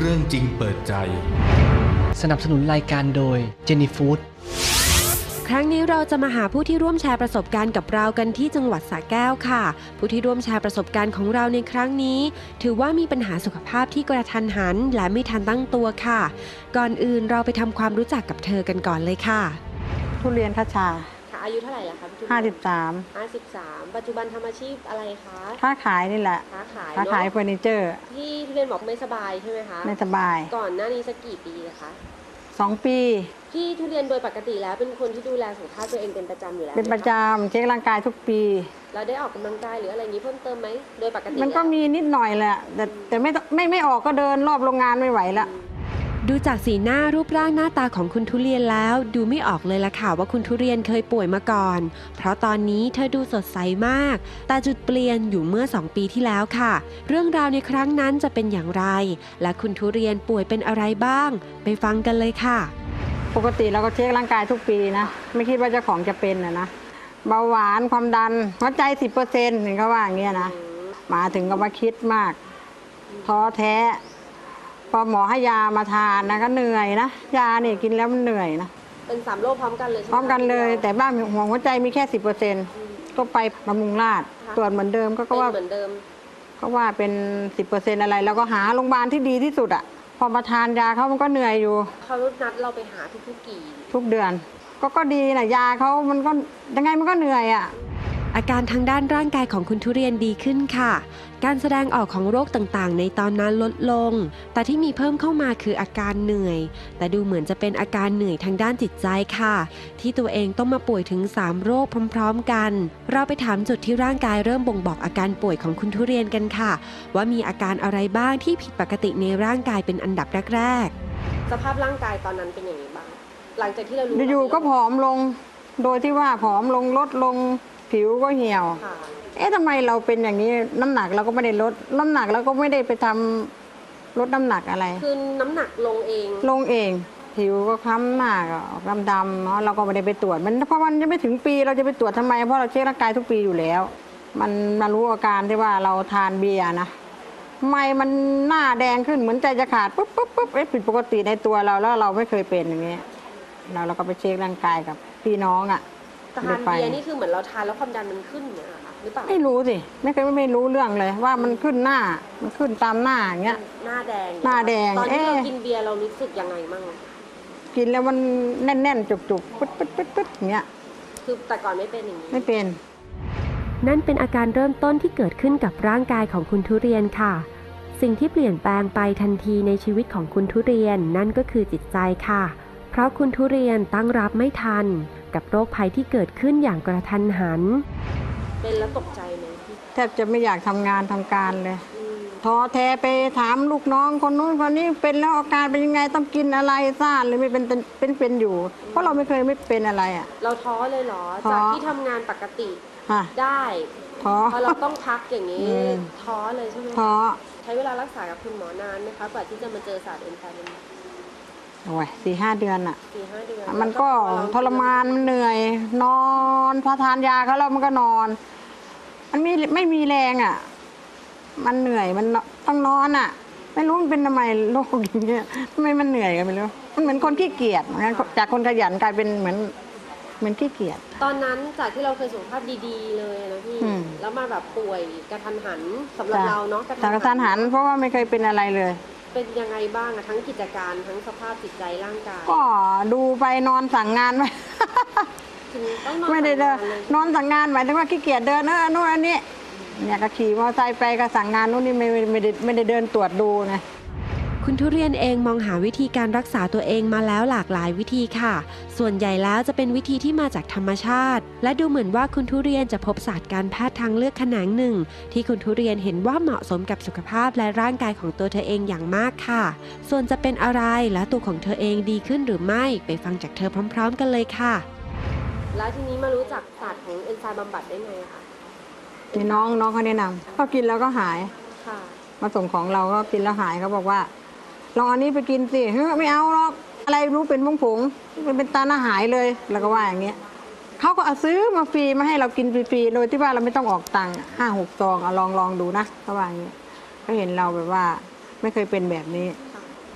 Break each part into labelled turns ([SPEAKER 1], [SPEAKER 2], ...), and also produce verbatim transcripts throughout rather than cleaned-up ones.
[SPEAKER 1] เรื่องจริงเปิดใจ
[SPEAKER 2] สนับสนุนรายการโดยเจนี่ฟู้ด
[SPEAKER 3] ครั้งนี้เราจะมาหาผู้ที่ร่วมแชร์ประสบการณ์กับเรากันที่จังหวัดสระแก้วค่ะผู้ที่ร่วมแชร์ประสบการณ์ของเราในครั้งนี้ถือว่ามีปัญหาสุขภาพที่กระทันหันและไม่ทันตั้งตัวค่ะก่อนอื่นเราไปทำความรู้จักกับเธอกันก่อนเลยค่ะ
[SPEAKER 4] ทุเรียนคชา
[SPEAKER 3] อายุเท่าไหร่ล่ะคะพี่ทุเรียน
[SPEAKER 4] ห้าสิบสาม
[SPEAKER 3] ห้าสิบสามปัจจุบันทำอาชีพอะไรคะ
[SPEAKER 4] ค้าขายนี่แหละ
[SPEAKER 3] ค้าขาย
[SPEAKER 4] ค้าขายเฟอร์นิเจอร์
[SPEAKER 3] ที่ทุเรียนบอกไม่สบายใช่ไหมคะ
[SPEAKER 4] ไม่สบาย
[SPEAKER 3] ก่อนหน้านี้สักกี่ปีนะคะ
[SPEAKER 4] สองปี
[SPEAKER 3] พี่ทุเรียนโดยปกติแล้วเป็นคนที่ดูแลสุขภาพตัวเองเป็นประจำอยู่แล้ว
[SPEAKER 4] เป็นประจำเช็คร่างกายทุกปี
[SPEAKER 3] เราได้ออกกำลังกายหรืออะไรอย่างนี้เพิ่มเติมไหมโดยปกติ
[SPEAKER 4] มันก็มีนิดหน่อยแหละแต่แต่ไม่ไม่ไม่ออกก็เดินรอบโรงงานไม่ไหวละ
[SPEAKER 3] ดูจากสีหน้ารูปร่างหน้าตาของคุณทุเรียนแล้วดูไม่ออกเลยล่ะค่ะว่าคุณทุเรียนเคยป่วยมาก่อนเพราะตอนนี้เธอดูสดใสมากแต่จุดเปลี่ยนอยู่เมื่อสองปีที่แล้วค่ะเรื่องราวในครั้งนั้นจะเป็นอย่างไรและคุณทุเรียนป่วยเป็นอะไรบ้างไปฟังกันเลยค่ะ
[SPEAKER 4] ปกติเราก็เช็คร่างกายทุกปีนะไม่คิดว่าเจ้าของจะเป็นนะนะเบาหวานความดันหัวใจ สิบเปอร์เซ็นต์ เห็นเขาว่าอย่างเงี้ยนะมาถึงก็มาคิดมากท้อแท้พอหมอให้ยามาทานนะก็เหนื่อยนะยาเนี่ยกินแล้วมันเหนื่อยนะ
[SPEAKER 3] เป็นสามโรคพร้อมกันเลย
[SPEAKER 4] พร้อมกันเลยแต่บ้านหัวหัวใจมีแค่ สิบเปอร์เซ็นต์ ก็ไปบำรุงราษฎร์ตรวจเหมือนเดิมก็ว่า
[SPEAKER 3] เหมือนเดิม
[SPEAKER 4] ก็ว่าเป็น สิบเปอร์เซ็นต์ อะไรแล้วก็หาโรงพยาบาลที่ดีที่สุดอ่ะพอมาทานยาเขามันก็เหนื่อยอยู่
[SPEAKER 3] เขานัดเราไปหาทุกๆกี่
[SPEAKER 4] ทุกเดือนก็ก็ดีนะยาเขามันก็ยังไงมันก็เหนื่อยอ่ะ
[SPEAKER 3] อาการทางด้านร่างกายของคุณทุเรียนดีขึ้นค่ะการแสดงออกของโรคต่างๆในตอนนั้นลดลงแต่ที่มีเพิ่มเข้ามาคืออาการเหนื่อยแต่ดูเหมือนจะเป็นอาการเหนื่อยทางด้านจิตใจค่ะที่ตัวเองต้องมาป่วยถึงสามโรคพร้อมๆกันเราไปถามจุดที่ร่างกายเริ่มบ่งบอกอาการป่วยของคุณทุเรียนกันค่ะว่ามีอาการอะไรบ้างที่ผิดปกติในร่างกายเป็นอันดับแรกๆสภาพร่างกายตอนนั้นเป็นอย่างไรบ้างหลังจากที่เรารู้
[SPEAKER 4] อยู่ๆก็ผอมลงโดยที่ว่าผอมลงลดลงผิวก็เหี่ยวเอ๊ะทำไมเราเป็นอย่างนี้น้ำหนักเราก็ไม่ได้ลดน้ำหนักเราก็ไม่ได้ไปทำลดน้ำหนักอะไร
[SPEAKER 3] คือน้ำหนักลงเอง
[SPEAKER 4] ลงเองผิวก็คล้ำหน้าก็ออกดำๆเนาะเราก็ไม่ได้ไปตรวจมันเพราะมันยังไม่ถึงปีเราจะไปตรวจทำไมเพราะเราเช็คร่างกายทุกปีอยู่แล้วมันมารู้อาการที่ว่าเราทานเบียร์นะทำไมมันหน้าแดงขึ้นเหมือนใจจะขาดปุ๊บปุ๊บปุ๊บเอ๊ะผิดปกติในตัวเราแล้วเราไม่เคยเป็นอย่างนี้เราเราก็ไปเช็คร่างกายกับพี่น้องอ่ะ
[SPEAKER 3] ทานเบียร์นี่คือเหมือนเราทานแล้วความดันมันขึ้นเนี่ยค่ะหรือเปล่า
[SPEAKER 4] ไม่รู้สิไม่เคยไม่รู้เรื่องเลยว่ามันขึ้นหน้ามันขึ้นตามหน้าอย่างเงี้ย
[SPEAKER 3] หน้าแดง
[SPEAKER 4] หน้าแดง
[SPEAKER 3] ตอนที่เรากินเบียร์เรารู้สึกยังไงบ้าง
[SPEAKER 4] กินแล้วมันแน่นๆจุกๆปึ๊ดปึ๊ดปึ๊ดปึ๊ดอย่างเงี้ย
[SPEAKER 3] คือแต่ก่อนไม่เป็นอย่างนี้
[SPEAKER 4] ไม่เป็น
[SPEAKER 3] นั่นเป็นอาการเริ่มต้นที่เกิดขึ้นกับร่างกายของคุณทุเรียนค่ะสิ่งที่เปลี่ยนแปลงไปทันทีในชีวิตของคุณทุเรียนนั่นก็คือจิตใจค่ะเพราะคุณทุเรียนตั้งรับไม่ทันกับโรคภัยที่เกิดขึ้นอย่างกระทันหันเป็นแล้วตกใจไหม
[SPEAKER 4] แทบจะไม่อยากทำงานทำการเลยท้อแท้ไปถามลูกน้องคนนู้นคนนี้เป็นแล้วอาการเป็นยังไงต้องกินอะไรซ่านเลยไม่เป็นเป็นเป็นอยู่เพราะเราไม่เคยไม่เป็นอะไรอ่ะ
[SPEAKER 3] เราท้อเลยเหรอจากที่ทำงานปกติได้ท้อพอเราต้องพักอย่างนี้ท้อเลยใช่ไหม
[SPEAKER 4] ท้อ
[SPEAKER 3] ใช้เวลารักษากับคุณหมอนานไหมคะกว่าที่จะมาเจอศาสตร์เอนไซม์
[SPEAKER 4] โอ้ยสี่ห้าเดือนอ่ะ
[SPEAKER 3] สี่ห้าเดือน
[SPEAKER 4] มันก็ทรมานมันเหนื่อยนอนพอทานยาเขาแล้วมันก็นอนมันไม่ไม่มีแรงอ่ะมันเหนื่อยมันต้องนอนอ่ะไม่รู้มันเป็นทำไมโรคอย่างเงี้ยทำไมมันเหนื่อยกันไม่รู้มันเหมือนคนขี้เกียจจากคนขยันกลายเป็นเหมือนเหมือนขี้เกียจ
[SPEAKER 3] ตอนนั้นจากที่เราเคยสุขภาพดีๆเลยนะพี่แล้วมาแบบป่วยกระทันหันสำหรับเราเนาะ
[SPEAKER 4] กระทันหันเพราะว่าไม่เคยเป็นอะไรเลย
[SPEAKER 3] เป็นยังไงบ้างอะทั้งกิจการทั้งสภาพจิตใจร่างกาย
[SPEAKER 4] ก็ดูไปนอนสั่งงานไปไม่ได้เดินนอนสั่งงานหมายถึงว่าขี้เกียจเดินเออโน่นอันนี้เนี่ยก็ขี่มอเตอร์ไซค์ไปก็สั่งงานนู่นนี่ไม่ไม่ได้ไม่ได้เดินตรวจดูไง
[SPEAKER 3] คุณทุเรียนเองมองหาวิธีการรักษาตัวเองมาแล้วหลากหลายวิธีค่ะส่วนใหญ่แล้วจะเป็นวิธีที่มาจากธรรมชาติและดูเหมือนว่าคุณทุเรียนจะพบศาสตร์การแพทย์ทางเลือกแขนงหนึ่งที่คุณทุเรียนเห็นว่าเหมาะสมกับสุขภาพและร่างกายของตัวเธอเองอย่างมากค่ะส่วนจะเป็นอะไรและตัวของเธอเองดีขึ้นหรือไม่ไปฟังจากเธอพร้อมๆกันเลยค่ะแล้วทีนี้มารู้จักศาสตร์ของเอนไซม์บำบัดได้ไงคะ
[SPEAKER 4] มีน้องน้องเขาแนะนำเขากินแล้วก็หายมาส่งของเราก็กินแล้วหายเขาบอกว่าลองอันนี้ไปกินสิเฮ้ยไม่เอาหรอกอะไรรู้เป็นผงผงเป็นเป็นตาหน้าหายเลยแล้วก็ว่าอย่างเงี้ยเขาก็เอาซื้อมาฟรีมาให้เรากินฟรีๆโดยที่ว่าเราไม่ต้องออกตังค์ห้าหกซองเอาลองลองดูนะเขาว่าอย่างเงี้ยก็เห็นเราแบบว่าไม่เคยเป็นแบบนี้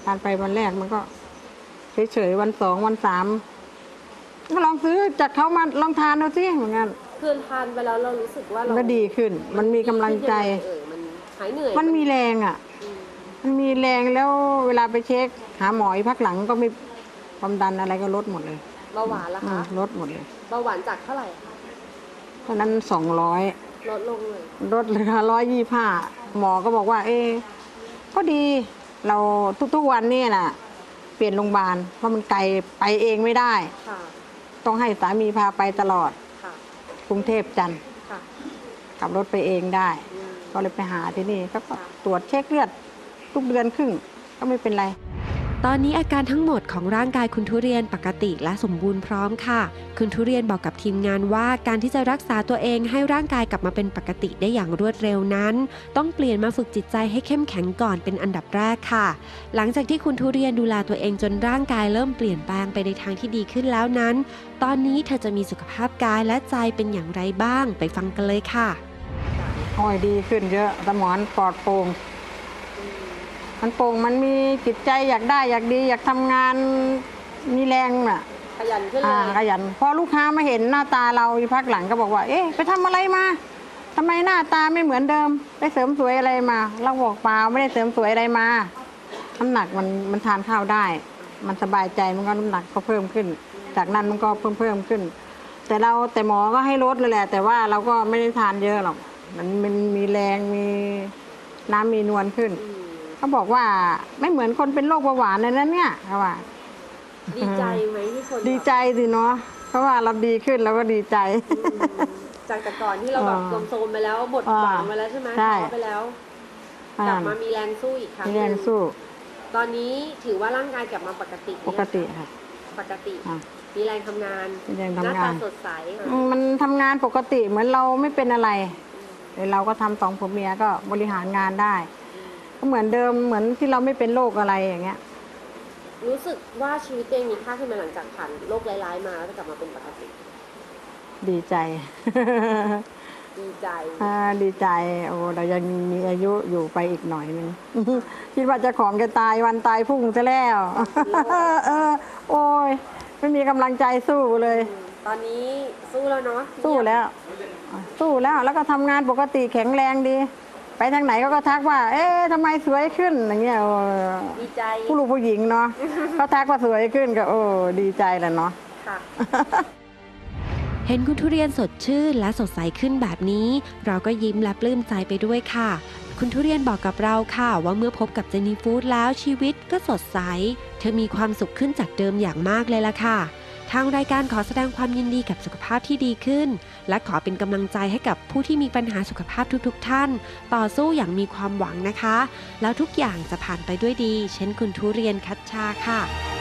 [SPEAKER 4] ทานไปวันแรกมันก็เฉยๆวันสองวันสามก็ลองซื้อจากเขามาลองทานดูสิเหมือนกัน
[SPEAKER 3] คือทานไปแล้วเรารู้สึกว่าเรา
[SPEAKER 4] ก็ดีขึ้น มันมีกำลังใจ
[SPEAKER 3] เออมันหายเหนื่อย
[SPEAKER 4] มันมีแรงอ่ะ มันมีแรงแล้วเวลาไปเช็คหาหมออีกพักหลังก็ไม่ความดันอะไรก็ลดหมดเลย
[SPEAKER 3] เบาหวานล่ะ
[SPEAKER 4] อื
[SPEAKER 3] คะ
[SPEAKER 4] มลดหมดเลย
[SPEAKER 3] เบาหวานจากเท่าไหร่คะ
[SPEAKER 4] เพราะนั้นสองร้อย
[SPEAKER 3] ลดลงเลย
[SPEAKER 4] ลดเหลือร้อยยี่ห้าหมอก็บอกว่า เอ๊ะก็ดีเราทุกๆวันนี่น่ะ เปลี่ยนโรงพยาบาลเพราะมันไกลไปเองไม่ได้
[SPEAKER 3] ค่ะ
[SPEAKER 4] ต้องให้สามีพาไปตลอด
[SPEAKER 3] ค่ะ
[SPEAKER 4] กรุงเทพจันทร์
[SPEAKER 3] ค่ะ
[SPEAKER 4] ขับรถไปเองได้
[SPEAKER 3] อืม
[SPEAKER 4] ก็เลยไปหาที่นี่ก็
[SPEAKER 3] ค่ะ
[SPEAKER 4] ตรวจเช็คเลือดทุกเดือนครึ่งก็ไม่เป็นไร
[SPEAKER 3] ตอนนี้อาการทั้งหมดของร่างกายคุณทุเรียนปกติและสมบูรณ์พร้อมค่ะ คุณทุเรียนบอกกับทีมงานว่าการที่จะรักษาตัวเองให้ร่างกายกลับมาเป็นปกติได้อย่างรวดเร็วนั้น ต้องเปลี่ยนมาฝึกจิตใจให้เข้มแข็งก่อนเป็นอันดับแรกค่ะ หลังจากที่คุณทุเรียนดูแลตัวเองจนร่างกายเริ่มเปลี่ยนแปลงไปในทางที่ดีขึ้นแล้วนั้น ตอนนี้เธอจะมีสุขภาพกายและใจเป็นอย่างไรบ้างไปฟังกันเลยค่ะ
[SPEAKER 4] โอ้ยดีขึ้นเยอะสมองปลอดโปร่งมันโปร่งมันมีจิตใจอยากได้อยากดีอยากทำงานมีแรงน่ะ
[SPEAKER 3] ขยันขึ้นเล
[SPEAKER 4] อ่าย ขยันพอลูกค้ามาเห็นหน้าตาเราอีกพักหลังก็บอกว่า เอ๊ะไปทำอะไรมาทำไมหน้าตาไม่เหมือนเดิมได้เสริมสวยอะไรมาเราบอกเปล่าไม่ได้เสริมสวยอะไรมาน้ำหนักมันมันทานข้าวได้ มันสบายใจมันก็น้ำหนักก็เพิ่มขึ้น จากนั้นมันก็เพิ่มเพิ่มขึ้น แต่เราแต่หมอก็ให้ลดเลยแหละ แต่ว่าเราก็ไม่ได้ทานเยอะหรอกมันมันมีแรงมีน้ำมีนวลขึ้นเขาบอกว่าไม่เหมือนคนเป็นโรคเบาหวานเลยนะเนี่ยเขาว่า
[SPEAKER 3] ดีใจไหมที่คน
[SPEAKER 4] ดีใจสิเนาะเพราะว่าเราดีขึ้นเราก็ดีใจ
[SPEAKER 3] จากแต่ก่อนที่เราแบบ
[SPEAKER 4] อ่า
[SPEAKER 3] โซมๆไปแล้วหมดหวังไปแล้วใช่ไหม
[SPEAKER 4] ใช่
[SPEAKER 3] ท้อไปแล้ว กลับมามีแรงสู้อีกครั้ง
[SPEAKER 4] มีแรงสู้
[SPEAKER 3] ตอนนี้ถือว่าร่างกายกลับมาปกติ
[SPEAKER 4] ปกติค่ะ
[SPEAKER 3] ปกติ
[SPEAKER 4] อ่ะ
[SPEAKER 3] มีแรงทำงาน
[SPEAKER 4] มีแรง
[SPEAKER 3] หน้า
[SPEAKER 4] ทำงา
[SPEAKER 3] ตาน สดใส
[SPEAKER 4] อืมมันทำงานปกติเหมือนเราไม่เป็นอะไรแต่เราก็ทำสองผัวเมียก็บริหารงานได้ ก็เหมือนเดิมเหมือนที่เราไม่เป็นโรคอะไรอย่างเงี้ย
[SPEAKER 3] รู้สึกว่าชีวิตตัวเองมีค่าขึ้นมาหลังจากผ่านโรคร้ายๆมาแล้วจะกลับมาเป็นปกติ
[SPEAKER 4] ดีใจ
[SPEAKER 3] ดีใจ
[SPEAKER 4] อ่าดีใจโอ้เรายังมีอายุอยู่ไปอีกหน่อยนึง คิดว่าเจะของจะตายวันตายพรุ่งซะแล้ว เออโอ้ยไม่มีกำลังใจสู้เลย
[SPEAKER 3] ตอนนี้สู้แล้วเนาะ
[SPEAKER 4] สู้แล้ว สู้แล้วแล้วก็ทำงานปกติแข็งแรงดี ไปทางไหนก็ก็ทักว่า เอ๊ะทำไมสวยขึ้นอย่างเงี้ยเออ
[SPEAKER 3] ดีใจ
[SPEAKER 4] ผู้ลูกผู้หญิงเนาะ เขาทักว่าสวยขึ้นก็โอ้ดีใจแหละเนาะ
[SPEAKER 3] ค่ะ
[SPEAKER 1] เห็นคุณทุเรียนสดชื่นและสดใสขึ้นแบบนี้ เราก็ยิ้มและปลื้มใจไปด้วยค่ะ คุณทุเรียนบอกกับเราค่ะว่าเมื่อพบกับเจนี่ฟู้ดแล้วชีวิตก็สดใส เธอมีความสุขขึ้นจากเดิมอย่างมากเลยล่ะค่ะ ทางรายการขอแสดงความยินดีกับสุขภาพที่ดีขึ้น และขอเป็นกำลังใจให้กับผู้ที่มีปัญหาสุขภาพทุกๆท่าน ต่อสู้อย่างมีความหวังนะคะ แล้วทุกอย่างจะผ่านไปด้วยดี เช่นคุณทุเรียนคัชชาค่ะ